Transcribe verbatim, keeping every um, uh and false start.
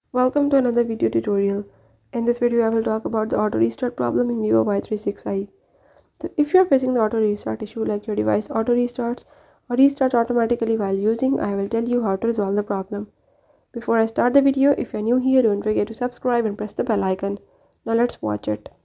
Welcome to another video tutorial. In this video I will talk about the auto restart problem in Vivo Y thirty-six i. So if you are facing the auto restart issue, like your device auto restarts or restarts automatically while using, I will tell you how to resolve the problem. Before I start the video, if you are new here, don't forget to subscribe and press the bell icon. Now let's watch it.